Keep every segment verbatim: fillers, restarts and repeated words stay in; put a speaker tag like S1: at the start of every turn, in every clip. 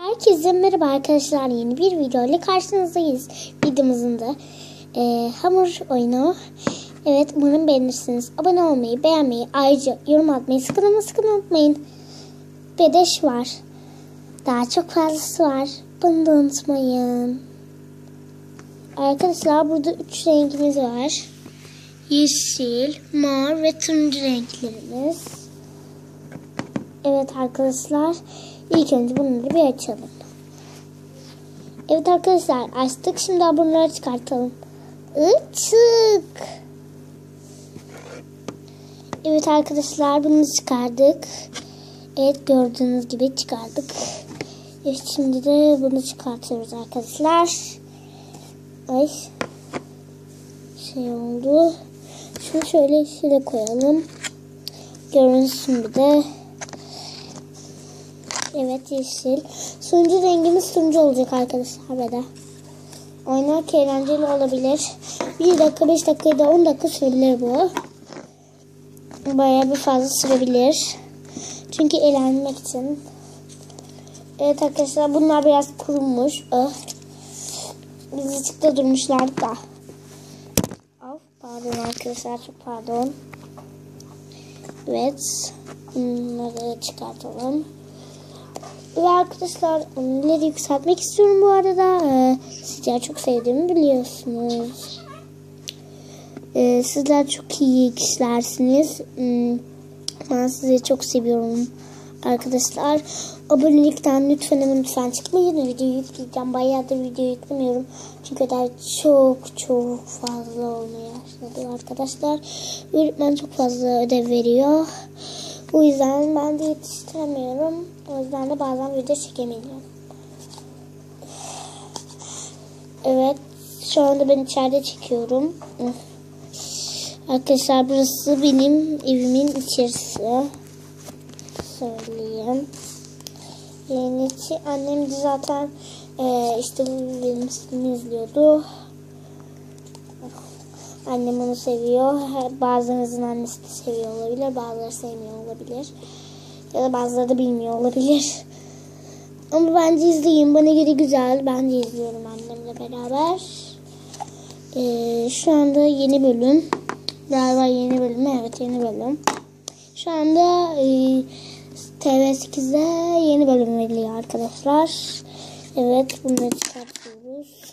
S1: Herkese merhaba arkadaşlar, yeni bir video ile karşınızdayız. Videomuzun da e, hamur oyunu. Evet, umarım beğenirsiniz. Abone olmayı, beğenmeyi, ayrıca yorum atmayı sakın ama sakın unutmayın. Ve de şu var, daha çok fazlası var, bunu da unutmayın. Arkadaşlar burada üç rengimiz var. Yeşil, mor ve turuncu renklerimiz. Evet arkadaşlar, İlk önce bunları bir açalım. Evet arkadaşlar, açtık. Şimdi bunları çıkartalım. Açık. Evet arkadaşlar, bunu çıkardık. Evet, gördüğünüz gibi çıkardık. Evet, şimdi de bunu çıkartıyoruz arkadaşlar. Ay, şey oldu. Şunu şöyle şöyle koyalım. Görünsün bir de. Evet, yeşil. Sonuncu rengimiz turuncu olacak arkadaşlar ve de. Oynak eğlenceli olabilir. bir dakika, beş dakika ya da on dakika sürebilir bu. Bayağı bir fazla sürebilir. Çünkü eğlenmek için. Evet arkadaşlar, bunlar biraz kurumuş. Oh. Bizicikte durmuşlar da. Oh, pardon arkadaşlar, çok pardon. Evet. Bunları çıkartalım. Ve arkadaşlar, onları yükseltmek istiyorum bu arada. Ee, sizler çok sevdiğimi biliyorsunuz. Ee, sizler çok iyi kişilersiniz. Hmm, ben sizi çok seviyorum arkadaşlar. Abonelikten lütfen ama lütfen çıkmayın. Videoyu yükleyeceğim. Bayağıdır video yüklemiyorum. Çünkü ödev çok çok fazla olmaya başladı arkadaşlar. Öğretmen çok fazla ödev veriyor. Bu yüzden ben de yetiştiremiyorum. O yüzden de bazen video çekemiyorum. Evet. Şu anda ben içeride çekiyorum. Arkadaşlar, burası benim evimin içerisi. Söyleyeyim. Yani içi, annem de zaten e, işte benim filmi izliyordu. Annem onu seviyor. Bazılarınızın annesi de seviyor olabilir. Bazıları sevmiyor olabilir. Ya da bazıları da bilmiyor olabilir. Ama bence izleyin. Bana göre güzel. Ben de izliyorum annemle beraber. Ee, şu anda yeni bölüm. Galiba yeni bölüm. Evet, yeni bölüm. Şu anda e, T V sekiz'de yeni bölüm veriliyor arkadaşlar. Evet, bunları çıkartıyoruz.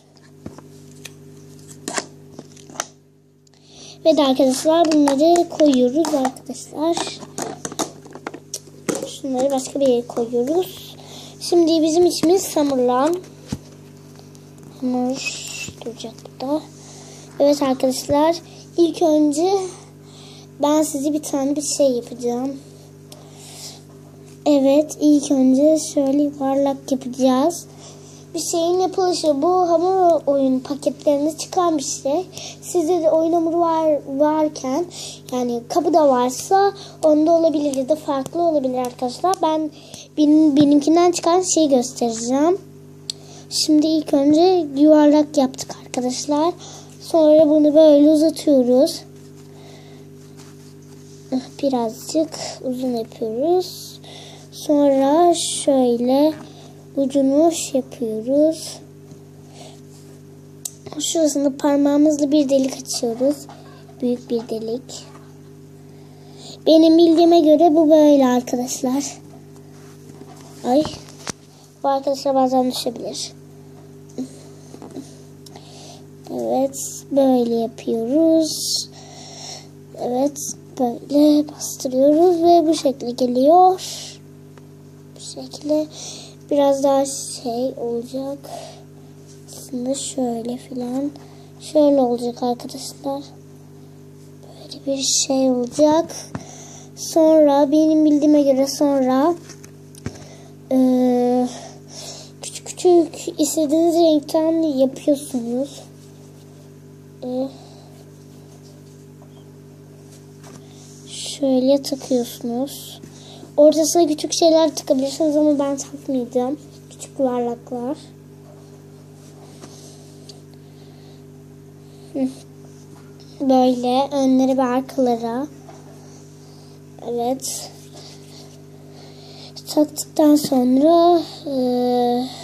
S1: Ve de arkadaşlar, bunları koyuyoruz arkadaşlar. Şunları başka bir yere koyuyoruz. Şimdi bizim içimiz hamurlan. Hamur duracak burada. Evet arkadaşlar, ilk önce ben size bir tane bir şey yapacağım. Evet, ilk önce şöyle yuvarlak yapacağız. Bir şeyin yapılışı, bu hamur oyun paketlerini çıkan bir şey. Sizde de oyun hamuru var varken, yani kapıda varsa onda olabilir ya da farklı olabilir arkadaşlar. Ben benim, benimkinden çıkan şeyi göstereceğim. Şimdi ilk önce yuvarlak yaptık arkadaşlar. Sonra bunu böyle uzatıyoruz. Birazcık uzun yapıyoruz. Sonra şöyle ucunu yapıyoruz. Şurasında parmağımızla bir delik açıyoruz. Büyük bir delik. Benim bildiğime göre bu böyle arkadaşlar. Ay. Bu arkadaşlar bazen düşebilir. Evet. Böyle yapıyoruz. Evet. Böyle bastırıyoruz ve bu şekilde geliyor. Bu şekilde. Biraz daha şey olacak. Aslında şöyle filan. Şöyle olacak arkadaşlar. Böyle bir şey olacak. Sonra benim bildiğime göre sonra e, küçük küçük istediğiniz renkten yapıyorsunuz. E, şöyle takıyorsunuz. Ortasına küçük şeyler takabilirsiniz ama ben takmayacağım. Küçük yuvarlaklar. Böyle önleri ve arkalara. Evet. taktıktan sonra e,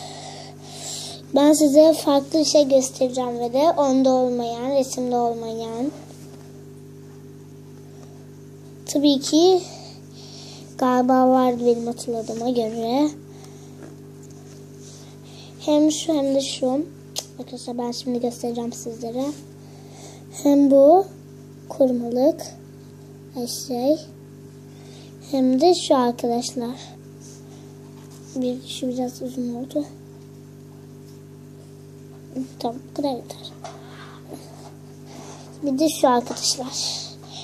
S1: Ben size farklı bir şey göstereceğim ve de onda olmayan, resimde olmayan. Tabii ki galiba vardı benim hatırladığıma göre. Hem şu hem de şu. Arkadaşlar ben şimdi göstereceğim sizlere. Hem bu korumalık şey. Hem de şu arkadaşlar. Bir, şu biraz uzun oldu. Tamam, bu kadar yeter. Bir de şu arkadaşlar.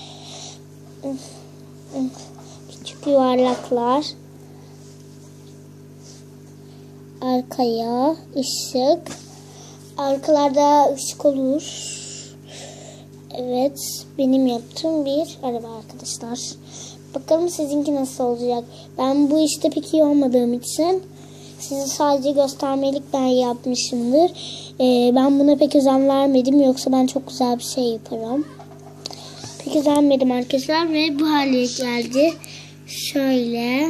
S1: Küçük yuvarlaklar. Arkaya ışık. Arkalarda ışık olur. Evet, benim yaptığım bir araba arkadaşlar. Bakalım sizinki nasıl olacak. Ben bu işte pek iyi olmadığım için size sadece göstermelik ben yapmışımdır. Ee, ben buna pek özen vermedim. Yoksa ben çok güzel bir şey yaparım. Pek özen vermedim arkadaşlar ve bu hale geldi. Şöyle.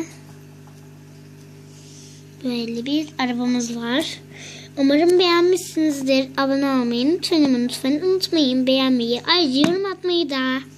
S1: Böyle bir arabamız var. Umarım beğenmişsinizdir. Abone olmayı lütfen lütfen unutmayın. Beğenmeyi, ayrıca yorum atmayı da.